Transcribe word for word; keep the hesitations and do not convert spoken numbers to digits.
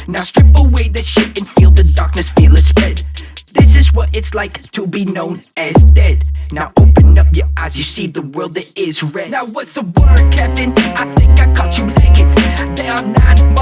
Now strip away the shit and feel the darkness, feel it spread. This is what it's like to be known as dead. Now open up your eyes, you see the world that is red. Now what's the word, Captain? I think I caught you lacking. There are nine